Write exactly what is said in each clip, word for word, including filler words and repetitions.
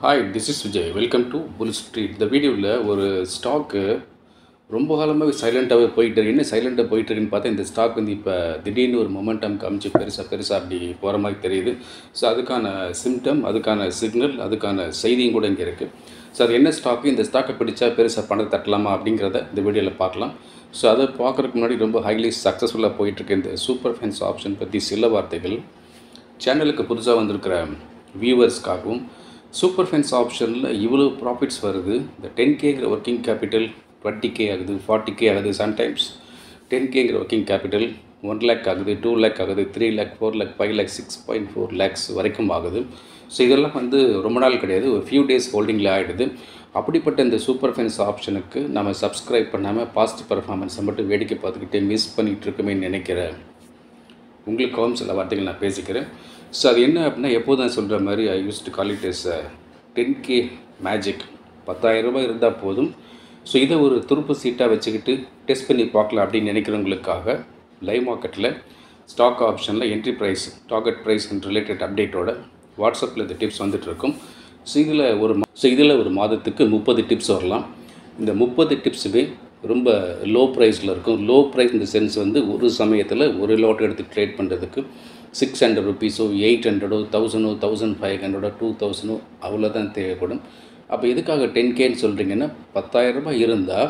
Hi, this is Vijay. Welcome to Bull Street. இந்த வீடியோவில் ஒரு ஸ்டாக்கு ரொம்ப காலமாகவே சைலண்ட்டாகவே போயிட்டு இருக்கு. என்ன சைலண்ட்டாக போயிட்டுருக்குன்னு பார்த்தா இந்த ஸ்டாக் வந்து இப்போ திடீர்னு ஒரு மொமெண்டம் காமிச்சு பெருசாக பெருசாக அப்படி போகிற மாதிரி தெரியுது. ஸோ அதுக்கான சிம்டம், அதுக்கான சிக்னல், அதுக்கான செய்தியும் கூட இங்கே இருக்குது. ஸோ அது என்ன ஸ்டாக்கு, இந்த ஸ்டாக்கை பிடிச்சா பெருசாக பணத்தை தட்டலாமா அப்படிங்கிறத இந்த வீடியோவில் பார்க்கலாம். ஸோ அதை பார்க்குறதுக்கு முன்னாடி ரொம்ப ஹைலி சக்ஸஸ்ஃபுல்லாக போயிட்டுருக்கு இந்த சூப்பர் ஃபைனான்ஸ் ஆப்ஷன் பற்றி சில வார்த்தைகள் சேனலுக்கு புதுசாக வந்திருக்கிற வியூவர்ஸ்க்காகவும். சூப்பர் ஃபைனான்ஸ் ஆப்ஷனில் இவ்வளோ ப்ராஃபிட்ஸ் வருது. இந்த டென் கேங்கிற ஒர்க்கிங் கேபிட்டல் டுவெண்ட்டி கே ஆகுது, ஃபார்ட்டி கே ஆகுது, சம்டைம்ஸ் டென் கேங்கிற ஒர்க்கிங் கேபிட்டல் ஒன் லேக் ஆகுது, டூ லேக் ஆகுது, three lakh, four lakh, five lakh, six point four lakhs வரைக்கும் ஆகுது. ஸோ இதெல்லாம் வந்து ரொம்ப நாள் கிடையாது, ஒரு ஃபியூ டேஸ் ஹோல்டிங்கில் ஆகிடுது. அப்படிப்பட்ட இந்த சூப்பர் ஃபைனான்ஸ் ஆப்ஷனுக்கு நம்ம சப்ஸ்கிரைப் பண்ணாமல் பாஸ்ட் பர்ஃபார்மன்ஸை மட்டும் வேடிக்கை பார்த்துக்கிட்டே மிஸ் பண்ணிகிட்டு இருக்கோமே நினைக்கிறேன். உங்களுக்காகவும் சில வார்த்தைகள் நான் பேசிக்கிறேன். ஸோ அது என்ன அப்படின்னா, எப்போது நான் சொல்கிற மாதிரி I use to call it is ten K magic. பத்தாயிரம் ரூபாய் இருந்தால் போதும். ஸோ இதை ஒரு துருப்பு சீட்டாக வச்சுக்கிட்டு டெஸ்ட் பண்ணி பார்க்கலாம் அப்படின்னு நினைக்கிறவங்களுக்காக லைவ் மார்க்கெட்டில் ஸ்டாக் ஆப்ஷனில் entry price, target price and related அப்டேட்டோட வாட்ஸ்அப்பில் இந்த டிப்ஸ் வந்துட்டுருக்கும். ஸோ இதில் ஒரு ஸோ இதில் ஒரு மாதத்துக்கு முப்பது டிப்ஸ் வரலாம். இந்த முப்பது டிப்ஸுமே ரொம்ப லோ ப்ரைஸில் இருக்கும். லோ ப்ரைஸ் இந்த சென்ஸ் வந்து ஒரு சமயத்தில் ஒரு லாட் எடுத்து ட்ரேட் பண்ணுறதுக்கு சிக்ஸ் ஹண்ட்ரட் ருபீஸோ, எயிட் ஹண்ட்ரடோ, தௌசண்டோ, தௌசண்ட் ஃபைவ் ஹண்ட்ரடோ, டூ தௌசண்டோ அவ்வளோதான் தேவைப்படும். அப்போ எதுக்காக டென் கேன்னு சொல்கிறீங்கன்னா, பத்தாயிரம் ரூபாய் இருந்தால்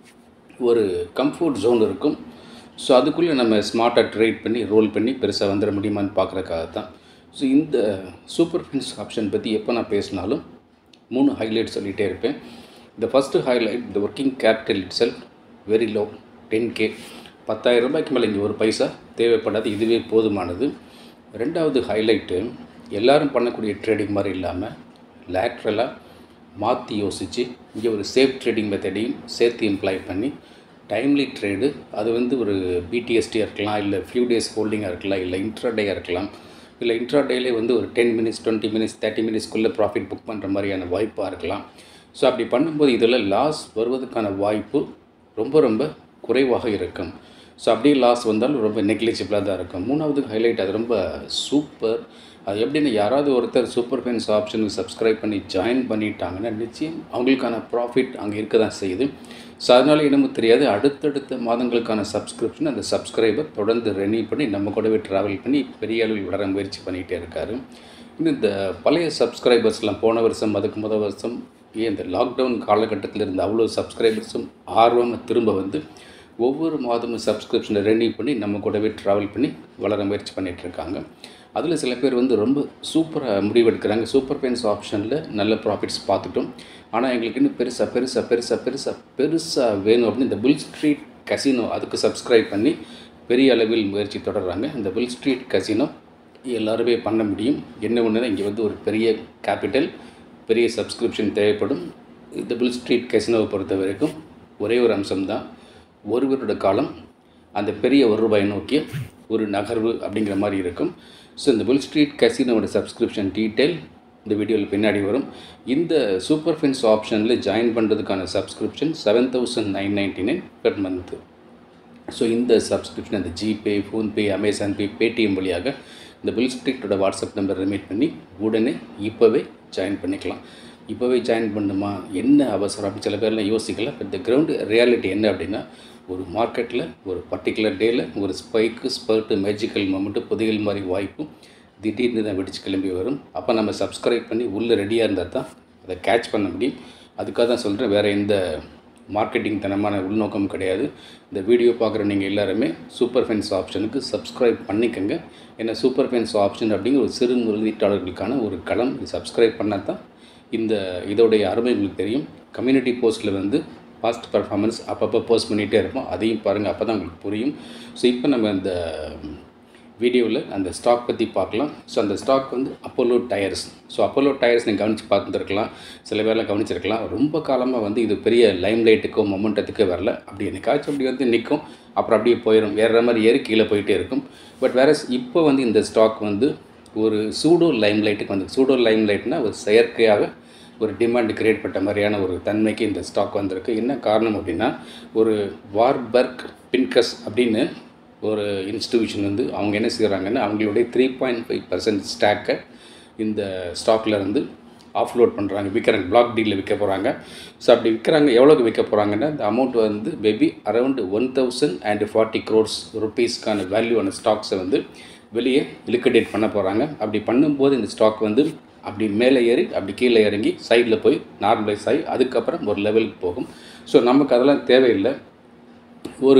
ஒரு கம்ஃபர்ட் ஜோன் இருக்கும். ஸோ அதுக்குள்ளே நம்ம ஸ்மார்ட்டாக ட்ரேட் பண்ணி ரோல் பண்ணி பெருசாக வந்துட முடியுமான்னு பார்க்குறக்காக தான். ஸோ இந்த சூப்பர் ஃபைனான்ஸ் ஆப்ஷன் பற்றி எப்போ நான் பேசினாலும் மூணு ஹைலைட் சொல்லிகிட்டே இருப்பேன். இந்த ஃபஸ்ட்டு ஹைலைட், இந்த working capital itself very low, ten K. பத்தாயிரம் ரூபாய்க்கு மேலே இங்கே ஒரு பைசா தேவைப்படாது, இதுவே போதுமானது. ரெண்டாவது ஹைலைட்டு, எல்லோரும் பண்ணக்கூடிய ட்ரேடிங் மாதிரி இல்லாமல் லேட்ரலாக மாற்றி யோசித்து இங்கே ஒரு சேஃப் ட்ரேடிங் மெத்தடையும் சேர்த்து எம்ப்ளாய் பண்ணி டைம்லி ட்ரேடு, அது வந்து ஒரு பிடிஎஸ்டியாக இருக்கலாம், இல்லை ஃபியூ டேஸ் ஹோல்டிங்காக இருக்கலாம், இல்லை இன்ட்ராடேயாக இருக்கலாம், இல்லை இன்ட்ராடேலே வந்து ஒரு ten minutes twenty minutes thirty மினிட்ஸ்க்குள்ளே ப்ராஃபிட் புக் பண்ணுற மாதிரியான வாய்ப்பாக இருக்கலாம். ஸோ அப்படி பண்ணும்போது இதில் லாஸ் வருவதற்கான வாய்ப்பு ரொம்ப ரொம்ப குறைவாக இருக்கும். ஸோ அப்படியே லாஸ் வந்தாலும் ரொம்ப நெக்லிஜிபிளாக தான் இருக்கும். மூணாவது ஹைலைட், அது ரொம்ப சூப்பர். அது எப்படின்னா, யாராவது ஒருத்தர் சூப்பர் ஃபைனான்ஸ் ஆப்ஷனுக்கு சப்ஸ்கிரைப் பண்ணி ஜாயின் பண்ணிட்டாங்கன்னா நிச்சயம் அவங்களுக்கான ப்ராஃபிட் அங்கே இருக்க தான் செய்யுது. ஸோ அதனால் என்னமோ தெரியாது, அடுத்தடுத்த மாதங்களுக்கான சப்ஸ்கிரிப்ஷன் அந்த சப்ஸ்கிரைபர் தொடர்ந்து ரெனியூ பண்ணி நம்ம கூடவே ட்ராவல் பண்ணி பெரிய அளவில் வளர முயற்சி பண்ணிகிட்டே இருக்கார். இன்னும் இந்த பழைய சப்ஸ்கிரைபர்ஸ்லாம் போன வருஷம், அதுக்கு முதல் வருஷம், ஏன் இந்த லாக்டவுன் காலகட்டத்தில் இருந்த அவ்வளோ சப்ஸ்கிரைபர்ஸும் ஆர்வமாக திரும்ப வந்து ஒவ்வொரு மாதமும் சப்ஸ்கிரிப்ஷனை ரெனியூ பண்ணி நம்ம கூடவே ட்ராவல் பண்ணி வளர முயற்சி பண்ணிகிட்ருக்காங்க. அதில் சில பேர் வந்து ரொம்ப சூப்பராக முடிவெடுக்கிறாங்க. சூப்பர் ஃபைனான்ஸ் ஆப்ஷனில் நல்ல ப்ராஃபிட்ஸ் பார்த்துட்டோம், ஆனால் எங்களுக்கு இன்னும் பெருசாக பெருசாக பெருசாக பெருசாக பெருசாக வேணும் அப்படின்னு இந்த புல் ஸ்ட்ரீட் கசினோ அதுக்கு சப்ஸ்கிரைப் பண்ணி பெரிய அளவில் முயற்சி தொடர்றாங்க. இந்த புல் ஸ்ட்ரீட் கசினோ எல்லாருமே பண்ண முடியும். என்ன ஒன்றுனா, இங்கே வந்து ஒரு பெரிய கேபிட்டல், பெரிய சப்ஸ்கிரிப்ஷன் தேவைப்படும். இந்த புல் ஸ்ட்ரீட் கசினோவை பொறுத்த வரைக்கும் ஒரே ஒரு அம்சம்தான், ஒருவரோட காலம் அந்த பெரிய ஒரு ரூபாய் நோக்கி ஒரு நகர்வு அப்படிங்கிற மாதிரி இருக்கும். ஸோ இந்த புல் ஸ்ட்ரீட் கசினோட சப்ஸ்கிரிப்ஷன் டீட்டெயில் இந்த வீடியோவில் பின்னாடி வரும். இந்த சூப்பர் ஃபைனான்ஸ் ஆப்ஷனில் ஜாயின் பண்ணுறதுக்கான subscription seven thousand nine ninety nine per month. So இந்த சப்ஸ்கிரிப்ஷன் அந்த GPay, PhonePe, Amazon Pay, Paytm வழியாக இந்த புல் ஸ்ட்ரீட்டோட வாட்ஸ்அப் நம்பர் ரிமீட் பண்ணி உடனே இப்போவே ஜாயின் பண்ணிக்கலாம். இப்போவே ஜாயின் பண்ணுமா, என்ன அவசரம் அப்படின்னு சில பேர்லாம் யோசிக்கல. பட் இந்த கிரவுண்டு ரியாலிட்டி என்ன அப்படின்னா, ஒரு மார்க்கெட்டில் ஒரு பர்டிகுலர் டேயில் ஒரு ஸ்பைக்கு, ஸ்பர்ட்டு, மேஜிக்கல் மொமெண்ட்டு, புதையல் மாதிரி வாய்ப்பும் திடீர்னு தான் வெடிச்சு கிளம்பி வரும். அப்போ நம்ம சப்ஸ்கிரைப் பண்ணி உள்ளே ரெடியாக இருந்தால் தான் அதை கேட்ச் பண்ண முடியும். அதுக்காக தான் சொல்கிறேன், வேறு எந்த மார்க்கெட்டிங் தனமான உள்நோக்கம் கிடையாது. இந்த வீடியோ பார்க்குற நீங்கள் எல்லாருமே சூப்பர் ஃபைனான்ஸ் ஆப்ஷனுக்கு சப்ஸ்கிரைப் பண்ணிக்கோங்க. ஏன்னா சூப்பர் ஃபைனான்ஸ் ஆப்ஷன் அப்படிங்கிற ஒரு சிறு முதலீட்டாளர்களுக்கான ஒரு களம். இது சப்ஸ்கிரைப் பண்ணால் தான் இந்த இதோடைய அருமை உங்களுக்கு தெரியும். கம்யூனிட்டி போஸ்ட்டில் வந்து பாஸ்ட் பர்ஃபார்மன்ஸ் அப்பப்போ போஸ்ட் பண்ணிகிட்டே இருப்போம், அதையும் பாருங்கள், அப்போ தான் உங்களுக்கு புரியும். ஸோ இப்போ நம்ம இந்த வீடியோவில் அந்த ஸ்டாக் பற்றி பார்க்கலாம். ஸோ அந்த ஸ்டாக் வந்து Apollo Tyres. So Apollo Tyres நீங்கள் கவனித்து பார்த்துருக்கலாம், சில பேர்லாம் கவனிச்சிருக்கலாம். ரொம்ப காலமாக வந்து இது பெரிய லைம் லைட்டுக்கோ மொமெண்டத்துக்கோ வரல. அப்படி என்னைக்காச்சும் அப்படி வந்து நிற்கும், அப்புறம் அப்படியே போயிடும், வேறு மாதிரி ஏறி கீழே போயிட்டே இருக்கும். பட் வேறு இப்போ வந்து இந்த ஸ்டாக் வந்து ஒரு சூடோ லைம் லைட்டுக்கு வந்து, சூடோ லைம் லைட்னால் ஒரு செயற்கையாக ஒரு டிமாண்ட் கிரியேட் பண்ண மாதிரியான ஒரு தன்மைக்கு இந்த ஸ்டாக் வந்திருக்கு. என்ன காரணம் அப்படின்னா, ஒரு வார்பர்க் பின்கஸ் அப்படின்னு ஒரு இன்ஸ்டிடியூஷன் வந்து அவங்க என்ன செய்கிறாங்கன்னா, அவங்களுடைய த்ரீ பாயிண்ட் ஃபைவ் பர்சன்ட் ஸ்டாக்கை இந்த ஸ்டாக்கில் இருந்து ஆஃப்லோட் பண்ணுறாங்க, விற்கிறாங்க, பிளாக் டீலில் விற்க போகிறாங்க. ஸோ அப்படி விற்கிறாங்க. எவ்வளோக்கு விற்க போகிறாங்கன்னா இந்த அமௌண்ட் வந்து maybe around one thousand and forty crores ருபீஸ்க்கான வேல்யூவான ஸ்டாக்ஸை வந்து வெளியே லிக்விடேட் பண்ண போகிறாங்க. அப்படி பண்ணும்போது இந்த ஸ்டாக் வந்து அப்படி மேலே ஏறி அப்படி கீழே இறங்கி சைடில் போய் நார்மலைஸ் ஆகி அதுக்கப்புறம் ஒரு லெவலுக்கு போகும். ஸோ நமக்கு அதெல்லாம் தேவையில்லை. ஒரு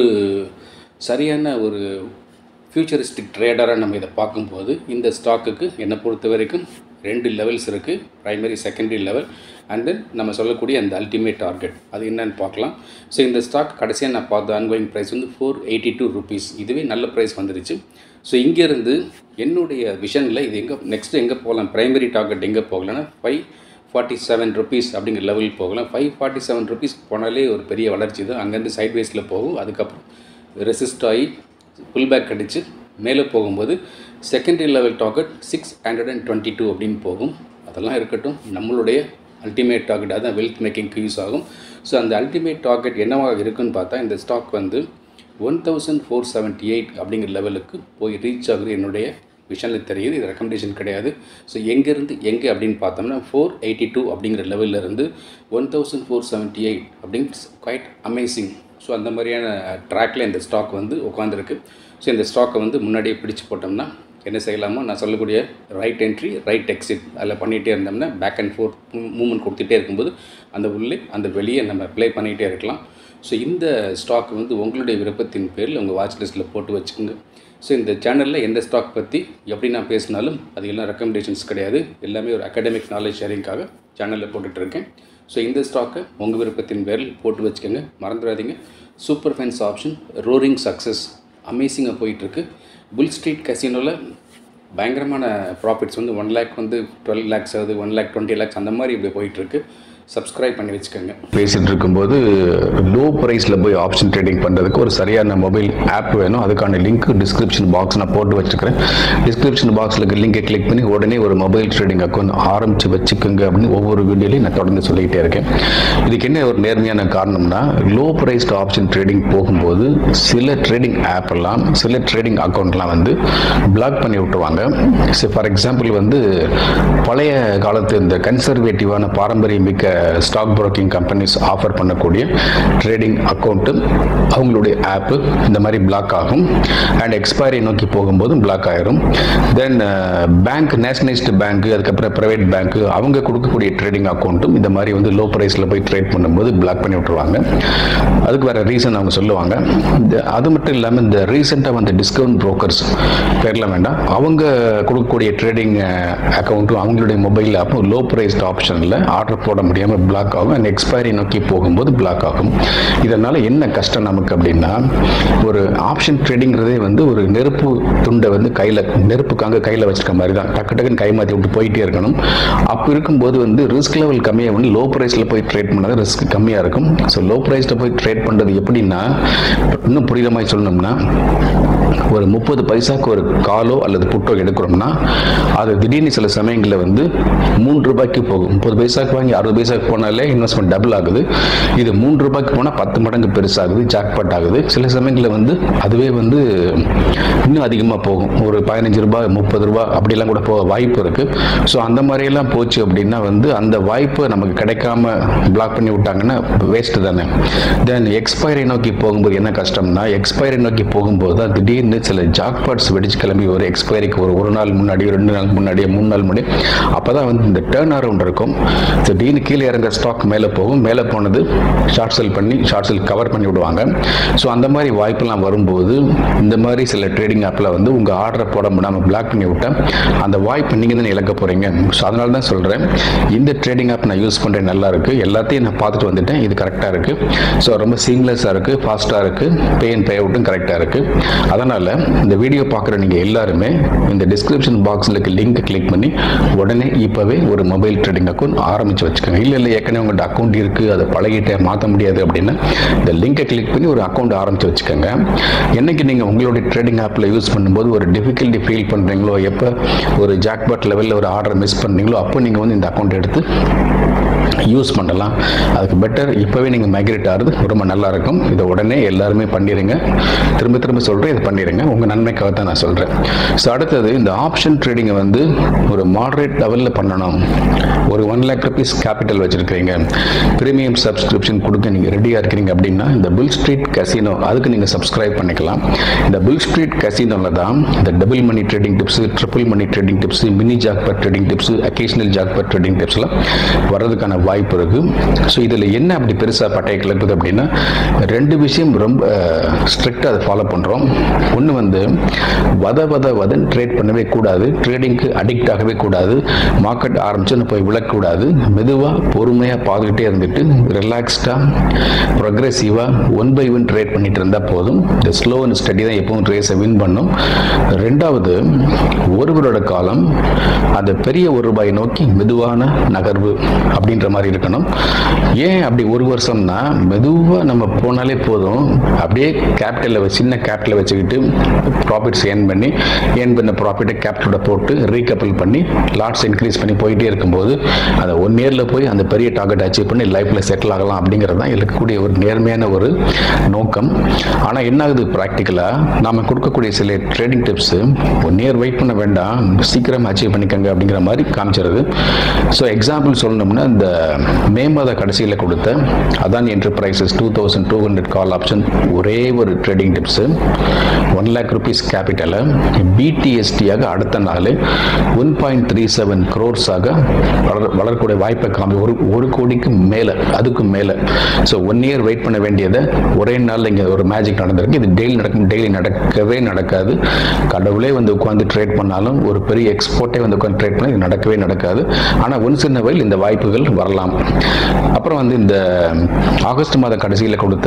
சரியான ஒரு ஃபியூச்சரிஸ்டிக் ட்ரேடராக நம்ம இதை பார்க்கும்போது இந்த ஸ்டாக்குக்கு என்னை பொறுத்த வரைக்கும் ரெண்டு லெவல்ஸ் இருக்குது, primary secondary level and then நம்ம சொல்லக்கூடிய அந்த அல்டிமேட் டார்கெட் அது என்னன்னு பார்க்கலாம். ஸோ இந்த ஸ்டாக் கடைசியாக நான் பார்த்த ஆன்கோயிங் ப்ரைஸ் வந்து ஃபோர் எயிட்டி டூ ருபீஸ், இதுவே நல்ல ப்ரைஸ் வந்துருச்சு. ஸோ இங்கேருந்து என்னுடைய விஷனில் இது எங்கே நெக்ஸ்ட்டு எங்கே போகலாம், ப்ரைமரி டார்கெட் எங்கே போகலான்னா ஃபைவ் ஃபார்ட்டி செவன் ருபீஸ் அப்படிங்கிற லெவலில் போகலாம். ஃபைவ் ஃபார்ட்டி செவன் ருபீஸ் போனாலே ஒரு பெரிய வளர்ச்சி தான். அங்கேருந்து சைட்வேஸில் போகும், அதுக்கப்புறம் ரெசிஸ்ட் ஆகி புல் பேக் அடித்து மேலே போகும்போது secondary level target six hundred and twenty two அப்படின்னு போகும். அதெல்லாம் இருக்கட்டும், நம்மளுடைய அல்டிமேட் டார்கெட் அதுதான் வெல்த் மேக்கிங்க்கு யூஸ் ஆகும். ஸோ அந்த அல்டிமேட் டார்கெட் என்னவாக இருக்குன்னு பார்த்தா இந்த ஸ்டாக் வந்து one thousand four seventy eight அப்படிங்கிற லெவலுக்கு போய் ரீச் ஆகுது என்னுடைய விஷனில் தெரியுது. இது ரெக்கமெண்டேஷன் கிடையாது. ஸோ எங்கேருந்து எங்கே அப்படின்னு பார்த்தோம்னா ஃபோர் எயிட்டி டூ அப்படிங்கிற லெவலிருந்து one thousand four seventy eight அப்படிங்ஸ் குவைட் அமேசிங். ஸோ அந்த மாதிரியான ட்ராக்கில் இந்த ஸ்டாக் வந்து உட்காந்துருக்கு. ஸோ இந்த ஸ்டாக்கை வந்து முன்னாடியே பிடிச்சி போட்டோம்னா என்ன செய்யலாமோ நான் சொல்லக்கூடிய ரைட் என்ட்ரி ரைட் எக்ஸிட் அதில் பண்ணிகிட்டே இருந்தோம்னா பேக் அண்ட் ஃபோர்த் மூவ்மெண்ட் கொடுத்துட்டே இருக்கும்போது அந்த உள்ளே அந்த வெளியே நம்ம ப்ளே பண்ணிகிட்டே இருக்கலாம். ஸோ இந்த ஸ்டாக் வந்து உங்களுடைய விருப்பத்தின் பேரில் உங்கள் வாட்ச் லிஸ்ட்டில் போட்டு வச்சுக்கோங்க. ஸோ இந்த சேனலில் எந்த ஸ்டாக் பற்றி எப்படி நான் பேசினாலும் அது எல்லாம் ரெக்கமெண்டேஷன்ஸ் கிடையாது, எல்லாமே ஒரு அகாடமிக் நாலேஜ் ஷேரிங்காக சேனலில் போட்டுட்ருக்கேன். ஸோ இந்த ஸ்டாக்கை உங்கள் விருப்பத்தின் பேரில் போட்டு வச்சுக்கோங்க. மறந்துடாதீங்க, super finance option roaring success அமேசிங்காக போயிட்டுருக்கு. புல் ஸ்ட்ரீட் கசினோவில் பயங்கரமான ப்ராஃபிட்ஸ் வந்து ஒன் லேக் வந்து டுவெல் லேக்ஸ் ஆகுது, ஒன் லேக் டுவெண்ட்டி லேக்ஸ் அந்த மாதிரி இப்படி போயிட்டுருக்கு. சப்ஸ்கிரைப் பண்ணி வச்சுக்கோங்க. பேசிகிட்டு இருக்கும்போது லோ ப்ரைஸில் போய் ஆப்ஷன் ட்ரேடிங் பண்ணுறதுக்கு ஒரு சரியான மொபைல் ஆப் வேணும். அதுக்கான லிங்க் டிஸ்கிரிப்ஷன் பாக்ஸ் நான் போட்டு வச்சுக்கிறேன். டிஸ்கிரிப்ஷன் பாக்ஸில் இருக்க லிங்கை கிளிக் பண்ணி உடனே ஒரு மொபைல் ட்ரேடிங் அக்கௌண்ட் ஆரம்பித்து வச்சுக்கோங்க அப்படின்னு ஒவ்வொரு வீடியோலையும் நான் தொடர்ந்து சொல்லிக்கிட்டே இருக்கேன். இதுக்கு என்ன ஒரு நேர்மையான காரணம்னா லோ ப்ரைஸ்ட் ஆப்ஷன் ட்ரேடிங் போகும்போது சில ட்ரேடிங் ஆப் எல்லாம் சில ட்ரேடிங் அக்கௌண்ட்லாம் வந்து பிளாக் பண்ணி விட்டுருவாங்க. ஸோ ஃபார் எக்ஸாம்பிள் வந்து பழைய காலத்து இந்த கன்சர்வேட்டிவான பாரம்பரியம் மிக்க ஸ்டாக் புரோக்கிங் கம்பெனிஸ் ஆஃபர் பண்ணக்கூடிய ட்ரேடிங் அக்கௌண்ட்டு அவங்களுடைய ஆப்பு இந்த மாதிரி பிளாக் ஆகும். அண்ட் எக்ஸ்பைரி நோக்கி போகும்போது பிளாக் ஆயிரும். தென் பேங்க் நேஷனலைஸ்டு பேங்க் அதுக்கப்புறம் ப்ரைவேட் பேங்க் அவங்க கொடுக்கக்கூடிய ட்ரேடிங் அக்கௌண்ட்டும் இந்த மாதிரி வந்து லோ ப்ரைஸில் போய் ட்ரேட் பண்ணும்போது பிளாக் பண்ணி விட்டுருவாங்க. அதுக்கு வேறு ரீசன் அவங்க சொல்லுவாங்க. அது மட்டும் இல்லாமல் இந்த ரீசெண்டாக வந்த டிஸ்கவுண்ட் புரோக்கர்ஸ் பேர்லாம் வேண்டாம், அவங்க கொடுக்கக்கூடிய ட்ரேடிங் அக்கௌண்ட்டும் அவங்களுடைய மொபைல் ஆப்பும் லோ ப்ரைஸ்ட் ஆப்ஷனில் ஆர்டர் போட முடியாமல் பிளாக் ஆகும். அண்ட் எக்ஸ்பைரி நோக்கி போகும்போது பிளாக் ஆகும். இதனால் என்ன கஷ்டம் நமக்கு அப்படின்னா ஒரு ஆப்ஷன் ட்ரேடிங்கிறதே வந்து ஒரு நெருப்பு துண்டை வந்து கையில் நெருப்புக்காக கையில் வச்சுருக்க மாதிரி தான், டக்கு டக்குன்னு கை மாற்றி விட்டு போயிட்டே இருக்கணும். அப்போ இருக்கும்போது வந்து ரிஸ்க் லெவல் கம்மியாக வந்து லோ ப்ரைஸில் போய் ட்ரேட் பண்ணது ரிஸ்க் கம்மியாக இருக்கும். ஸோ லோ ப்ரைஸில் போய் ட்ரேட் பண்ணுறது எப்படின்னா இன்னும் புரியுற மாதிரி சொல்லணும்னா ஒரு முப்பது பைசாக்கு ஒரு காலோ அல்லது புட்டோ எடுக்கிறோம்னா அது திடீர்னு சில சமயங்களில் வந்து மூன்று ரூபாய்க்கு போகும். முப்பது பைசாக்கு வாங்கி அறுபது பைசாக்கு போனாலே இன்வெஸ்ட்மெண்ட் டபுள் ஆகுது. இது மூன்று ரூபாய்க்கு போனால் பத்து மடங்கு பெருசாகுது, ஜாக்பாட் ஆகுது. சில சமயங்களில் வந்து அதுவே வந்து இன்னும் அதிகமாக போகும், ஒரு பதினஞ்சு ரூபாய் முப்பது ரூபாய் அப்படிலாம் கூட போக வாய்ப்பு இருக்குது. ஸோ அந்த மாதிரியெல்லாம் போச்சு அப்படின்னா வந்து அந்த வாய்ப்பு நமக்கு கிடைக்காம பிளாக் பண்ணி விட்டாங்கன்னா வேஸ்ட்டு தானே. தென் எக்ஸ்பைரி நோக்கி போகும்போது என்ன கஷ்டம்னா எக்ஸ்பைரி நோக்கி போகும்போது தான் திடீர்னு சில ஜாக்பாட்ஸ் வெடிச்சு கிளம்பி ஒரு எக்ஸ்பைரிக்கு ஒரு ஒரு நாள் முன்னாடி ரெண்டு நாள் முன்னாடியே மூணு நாள் முன்னாடி அப்போ தான் வந்து இந்த டேர்ன் அரவுண்ட் இருக்கும். திடீர்னு கீழே இறங்குற ஸ்டாக் மேலே போகும், மேலே போனது ஷார்ட் செல் பண்ணி ஷார்ட் செல் கவர் பண்ணி விடுவாங்க. ஸோ அந்த மாதிரி வாய்ப்பெல்லாம் வரும்போது இந்த மாதிரி சில ட்ரேடிங் ஆப்பில் வந்து உங்கள் ஆர்டரை போட முடியாமல் பிளாக் பண்ணி விட்டேன், அந்த வாய்ப்பு நீங்கள் தான் இழக்க போகிறீங்க. ஸோ அதனால தான் சொல்கிறேன் இந்த ட்ரேடிங் ஆப் நான் யூஸ் பண்ணுறேன், நல்லா இருக்குது, எல்லாத்தையும் நான் பார்த்துட்டு வந்துட்டேன், இது கரெக்டாக இருக்குது. ஸோ ரொம்ப சீம்லெஸ்ஸாக இருக்குது, ஃபாஸ்ட்டாக இருக்குது, பே அண்ட் பே அவுட்டும் கரெக்டாக இருக்குது. அதனால் இந்த வீடியோ பார்க்குற நீங்கள் எல்லாருமே இந்த டிஸ்கிரிப்ஷன் பாக்ஸில் இருக்க லிங்க் கிளிக் பண்ணி உடனே இப்போவே ஒரு மொபைல் ட்ரேடிங் அக்கௌண்ட் ஆரம்பித்து வச்சுக்கோங்க. இல்லை இல்லை ஏற்கனவே உங்கள்கிட்ட அக்கௌண்ட் இருக்குது, அதை பழகிட்டே மாற்ற முடியாது அப்படின்னா இந்த லிங்கை கிளிக் பண்ணி ஒரு அக்கௌண்ட் ஆரம்பித்து வச்சுக்கோங்க. என்னைக்கு நீங்கள் உங்களுடைய ட்ரேடிங் ஆப்பில் யூஸ் பண்ணும்போது ஒரு டிஃபிகல்ட்டி ஃபீல் பண்ணுறீங்களோ, எப்போ ஒரு ஜாக்பாட் லெவலில் ஒரு ஆர்டர் மிஸ் பண்ணுறீங்களோ அப்போ நீங்கள் வந்து இந்த அக்கௌண்ட் எடுத்து யூஸ் பண்ணலாம். அதுக்கு பெட்டர் இப்போவே நீங்கள் மைக்ரேட் ஆகிறது ரொம்ப நல்லாயிருக்கும். இதை உடனே எல்லாருமே பண்ணிடுங்க. திரும்ப திரும்ப சொல்கிறேன், இது பண்ணிடுங்க, உங்கள் நன்மைக்காக தான் நான் சொல்கிறேன். ஸோ அடுத்தது இந்த ஆப்ஷன் ட்ரேடிங்கை வந்து ஒரு மாடரேட் லெவலில் பண்ணணும். ஒரு ஒன் லேக் ருபீஸ் கேபிட்டல் வச்சுருக்கிறீங்க, ப்ரீமியம் சப்ஸ்கிரிப்ஷன் கொடுக்க நீங்கள் ரெடியாக இருக்கிறீங்க அப்படின்னா இந்த புல் ஸ்ட்ரீட் கசினோ அதுக்கு நீங்கள் சப்ஸ்கிரைப் பண்ணிக்கலாம். இந்த புல் ஸ்ட்ரீட் கசினோவில் தான் இந்த double money trading tips, triple money trading tips, mini jackpot trading tips, occasional jackpot trading டிப்ஸ்லாம் வர்றதுக்கான வாய்ப்பு இருக்குது. ஸோ இதில் என்ன அப்படி பெருசாக பட்டையை கிளப்புது அப்படின்னா ரெண்டு விஷயம் ரொம்ப ஸ்ட்ரிக்டாக அதை ஃபாலோ பண்ணுறோம். ஒன்று வந்து வத வத வதன் ட்ரேட் பண்ணவே கூடாது, ட்ரேடிங்க்கு அடிக்ட் ஆகவே கூடாது, மார்க்கெட் ஆரம்பிச்சுன்னு போய் விழக்கூடாது. மெதுவாக பொறுமையாக பார்த்துக்கிட்டே இருந்துட்டு ரிலாக்ஸ்டாக ப்ரொக்ரெசிவாக ஒன் பை ஒன் ட்ரேட் பண்ணிட்டு இருந்தால் போதும். இந்த ஸ்லோ அண்ட் ஸ்டடி தான் எப்பவும் ரேஸை வின் பண்ணும். ரெண்டாவது, ஒருவரோட காலம் அந்த பெரிய ஒரு ரூபாயை நோக்கி மெதுவான நகர்வு அப்படின்ற மாதிரி இருக்கணும். ஏன் அப்படி ஒரு வருஷம்னா மெதுவாக நம்ம போனாலே போதும். அப்படியே கேபிட்டலில் சின்ன கேபிட்டலை வச்சுக்கிட்டு ப்ராஃபிட்ஸ் ஏர்ன் பண்ணி ஏர்ன் பண்ண ப்ராஃபிட்டை கேபிட்டலோட போட்டு ரீகப்பிள் பண்ணி லாட்ஸ் இன்க்ரீஸ் பண்ணி போயிட்டே இருக்கும்போது அந்த ஒன் இயரில் போய் அந்த பெரிய டார்கெட் அச்சீவ் பண்ணி லைஃப்பில் செட்டில் ஆகலாம் அப்படிங்கிறது தான் இருக்கக்கூடிய ஒரு நேர்மையான ஒரு நோக்கம். ஆனால் என்ன ஆகுது ப்ராக்டிக்கலாக நாம் கொடுக்கக்கூடிய சில trading tips one year wait பண்ண வேண்டாம், சீக்கிரம் அச்சீவ் பண்ணிக்கங்க அப்படிங்கிற மாதிரி காமிச்சிருது. ஸோ எக்ஸாம்பிள் சொல்லணும்னா இந்த மே மாத கடைசியில் கொடுத்த Adani Enterprises two thousand two hundred call option ஒரே ஒரு trading tips one lakh rupees கேபிட்டலை பிடிஎஸ்டியாக அடுத்த நாள் ஒன் பாயிண்ட் த்ரீ செவன் க்ரோர்ஸாக வளர வளரக்கூடிய வாய்ப்பை காமி ஒரு ஒரு கோடிக்கு மேலே அதுக்கு மேலே. ஸோ ஒன் இயர் வெயிட் பண்ண வேண்டியதை ஒரே நாளில் இங்கே ஒரு மேஜிக் நடந்திருக்கு. இது டெய்லி நடக்கும், டெய்லி நடக்கவே நடக்காது. கடவுளே வந்து உட்காந்து ட்ரேட் பண்ணாலும் ஒரு பெரிய எக்ஸ்போர்ட்டே வந்து உட்காந்து ட்ரேட் பண்ணால் இது நடக்கவே நடக்காது. ஆனால் ஒன் சின்ன வயல் இந்த வாய்ப்புகள் வரலாம். அப்புறம் வந்து இந்த ஆகஸ்ட் மாத கடைசியில் கொடுத்த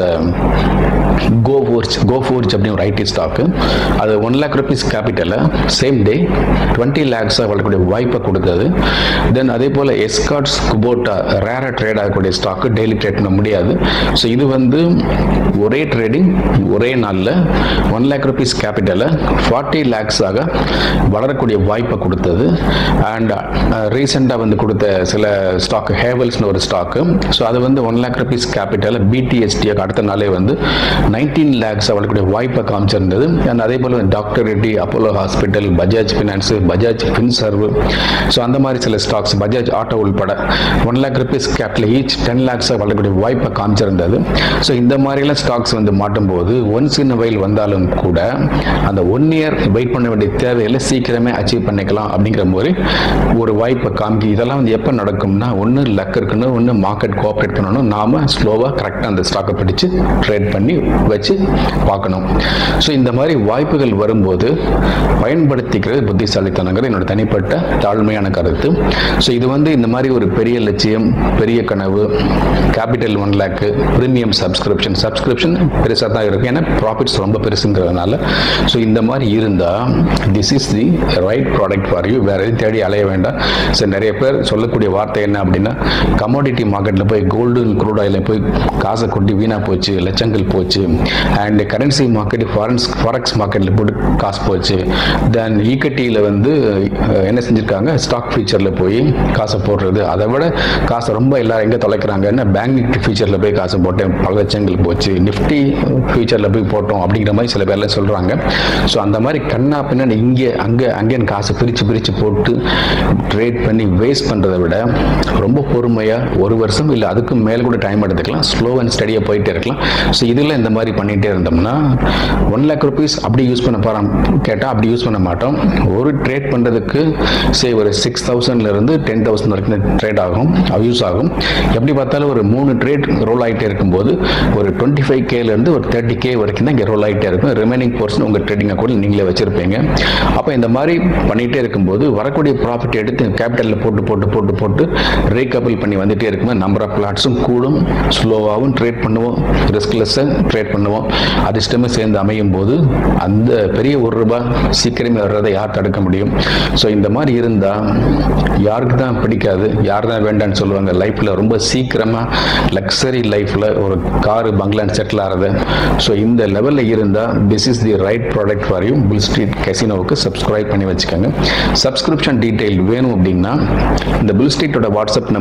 கோஃபோர்ஜ் கோஃபோர்ஜ் அப்படின்னு ஒரு ஐடி ஸ்டாக்கு அது ஒன் லேக் ருபீஸ் கேபிட்டலை சேம் டே டுவெண்ட்டி லேக்ஸாக வளரக்கூடிய வாய்ப்பை கொடுத்தது. தென் அதே போல் எஸ்கார்ட்ஸ் குபோட்டா ரேராக ட்ரேட் ஆகக்கூடிய ஸ்டாக்கு டெய்லி ட்ரேட் பண்ண முடியாது. ஸோ இது வந்து ஒரே ட்ரேடிங் ஒரே நாளில் ஒன் லேக் ருபீஸ் கேபிட்டலை ஃபார்ட்டி லேக்ஸாக வளரக்கூடிய வாய்ப்பை கொடுத்தது. அண்ட் ரீசெண்டாக வந்து கொடுத்த சில ஸ்டாக் ஹேவல்ஸ்னு ஒரு ஸ்டாக்கு, ஸோ அது வந்து ஒன் லேக் ருபீஸ் கேபிட்டலை பிடிஎஸ்டியாக அடுத்த நாளே வந்து நைன்டீன் லேக்ஸ் வளரக்கூடிய வாய்ப்பை காமிச்சிருந்தது. அண்ட் அதே போல் doctor Reddy, Apollo Hospital, Bajaj Finance, Bajaj Finserv, so அந்த மாதிரி சில ஸ்டாக்ஸ், பஜாஜ் ஆட்டோ உள்பட one lakh rupees capital each ten லேக்ஸாக வளரக்கூடிய வாய்ப்பை காமிச்சிருந்தது. ஸோ இந்த மாதிரிலாம் ஸ்டாக்ஸ் வந்து மாட்டும் போது ஒன்ஸ் இன் வயல் வந்தாலும் கூட அந்த ஒன் இயர் வெயிட் பண்ண வேண்டிய தேவையில்லை, சீக்கிரமே அச்சீவ் பண்ணிக்கலாம் அப்படிங்கிற மாதிரி ஒரு வாய்ப்பை காமிக்கி. இதெல்லாம் வந்து எப்போ நடக்கும்னா ஒன்று லக் இருக்கணும், ஒன்று மார்க்கெட் கோஆப்ரேட் பண்ணணும், நாம் ஸ்லோவாக கரெக்டாக அந்த ஸ்டாக்கை பிடிச்சு ட்ரேட் பண்ணி வச்சு பார்க்கணும். ஸோ இந்த மாதிரி வாய்ப்புகள் வரும்போது பயன்படுத்திக்கிறது புத்திசாலித்தனங்கிறது என்னோட தனிப்பட்ட தாழ்மையான கருத்து. ஸோ இது வந்து இந்த மாதிரி ஒரு பெரிய லட்சியம், பெரிய கனவு, capital one lakh, premium subscription subscription பெருசாக தான் இருக்கும், ஏன்னா ப்ராஃபிட்ஸ் ரொம்ப பெருசுங்கிறதுனால. ஸோ இந்த மாதிரி இருந்தால் this is the right product for you. வேறு எதுவும் தேடி அலைய வேண்டாம். ஸோ நிறைய பேர் சொல்லக்கூடிய வார்த்தை என்ன அப்படின்னா கமோடிட்டி மார்க்கெட்டில் போய் கோல்டு க்ரூட் ஆயிலில் போய் காசை கொட்டி வீணாக போச்சு, லட்சங்கள் போச்சு. And currency market forex forex மார்க்கெட்டில் போட்டு காசு போச்சு. தென் ஈக்விட்டியில் வந்து என்ன செஞ்சுருக்காங்க, ஸ்டாக் ஃபியூச்சரில் போய் காசை போடுறது. அதை விட காசை ரொம்ப எல்லாரும் எங்கே தொலைக்கிறாங்கன்னா பேங்க் நிஃப்டி ஃபியூச்சரில் போய் காசு போட்டேன், பல லட்சங்கள் போச்சு, நிஃப்டி ஃபியூச்சரில் போய் போட்டோம் அப்படிங்கிற மாதிரி சில பேர்லாம் சொல்கிறாங்க. ஸோ அந்த மாதிரி கண்ணா பின்னாடி இங்கே அங்கே அங்கேன்னு காசை பிரித்து பிரித்து போட்டு ட்ரேட் பண்ணி வேஸ்ட் பண்ணுறதை விட ரொம்ப பொறுமையாக ஒரு வருஷம் இல்லை அதுக்கு மேலே கூட டைம் எடுத்துக்கலாம், ஸ்லோ அண்ட் ஸ்டடியாக போயிட்டே இருக்கலாம். ஸோ இதில் இந்த மாதிரி பண்ணிகிட்டே இருந்தோம்னா ஒன் லேக் ருபீஸ் அப்படி யூஸ் பண்ண போகிறோம் கேட்டால் அப்படி யூஸ் பண்ண மாட்டோம். ஒரு ட்ரேட் பண்ணுறதுக்கு சே ஒரு சிக்ஸ் தௌசண்ட்லேருந்து டென் தௌசண்ட் வரைக்கும் ட்ரேட் ஆகும், யூஸ் ஆகும். எப்படி பார்த்தாலும் ஒரு மூணு ட்ரேட் ரோல் ஆகிட்டே இருக்கும்போது ஒரு டுவெண்ட்டி ஃபைவ் கேலேருந்து ஒரு தேர்ட்டி கே வரைக்கும் தான் இங்கே ரோல் ஆகிட்டே இருக்கும். ரிமைனிங் போர்ஷன் உங்கள் ட்ரேடிங் அக்கௌண்ட் நீங்களே வச்சுருப்பீங்க. அப்போ இந்த மாதிரி பண்ணிகிட்டே இருக்கும்போது வரக்கூடிய ப்ராஃபிட் எடுத்து கேபிட்டலில் போட்டு போட்டு போட்டு போட்டு ரீகப்பிள் பண்ணி வந்துகிட்டே இருக்கும்போது நம்பர் ஆஃப் பிளாட்ஸும் கூடும், ஸ்லோவாகவும் ட்ரேட் பண்ணுவோம், ரிஸ்க்லெஸ்ஸாக ட்ரேட் பண்ணுவோம். அதிர்ஷ்டமே சேர்ந்து அமையும் போது அந்த பெரிய ஒரு ரூபாய் சீக்கிரமே வர்றதை யார் தடுக்க முடியும்? ஸோ இந்த மாதிரி இருந்தால் யாருக்கு தான் பிடிக்காது, யார் தான் வேண்டான்னு சொல்லுவாங்க. லைஃப்பில் ரொம்ப சீக்கிரமாக லக்ஸரி லைஃப்பில் ஒரு காரு பங்களான்னு செட்டில் ஆகிறது. ஸோ இந்த லெவலில் இருந்தால் this is the right product for you. Bull Street கசினோவுக்கு சப்ஸ்கிரைப் பண்ணி வச்சுக்கோங்க. சப்ஸ்கிரிப்ஷன் டீட்டெயில் வேணும் அப்படின்னா இந்த புல் ஸ்ட்ரீட்டோட வாட்ஸ்அப் நம்பர்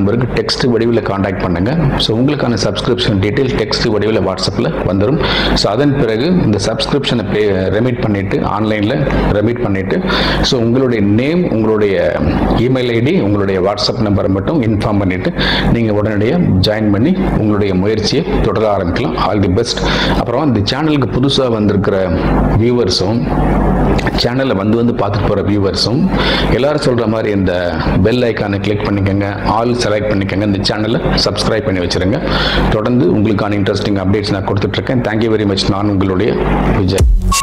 நம்பருக்கு டெக்ஸ்ட் வடிவில் காண்டாக்ட் பண்ணுங்கள். ஸோ உங்களுக்கான சப்ஸ்கிரிப்ஷன் டீட்டெயில் டெக்ஸ்ட் வடிவில் வாட்ஸ்அப்பில் வந்துடும். ஸோ அதன் பிறகு இந்த சப்ஸ்கிரிப்ஷனை பே ரெமிட் பண்ணிவிட்டு ஆன்லைனில் ரெமிட் பண்ணிவிட்டு ஸோ உங்களுடைய நேம், உங்களுடைய இமெயில் ஐடி, உங்களுடைய வாட்ஸ்அப் நம்பரை மட்டும் இன்ஃபார்ம் பண்ணிவிட்டு நீங்கள் உடனடியாக ஜாயின் பண்ணி உங்களுடைய முயற்சியை தொடர ஆரம்பிக்கலாம். All the best. அப்புறம் இந்த சேனலுக்கு புதுசாக வந்திருக்கிற வியூவர்ஸும் சேனலை வந்து வந்து பார்த்துட்டு போகிற வியூவர்ஸும் எல்லாரும் சொல்கிற மாதிரி இந்த பெல் ஐக்கானை கிளிக் பண்ணிக்கோங்க, ஆல் செலக்ட் பண்ணிக்கோங்க, இந்த சேனலை சப்ஸ்கிரைப் பண்ணி வச்சுருங்க. தொடர்ந்து உங்களுக்கான இன்ட்ரெஸ்டிங் அப்டேட்ஸ் நான் கொடுத்துட்ருக்கேன். Thank you very much. நான் உங்களுடைய விஜய்.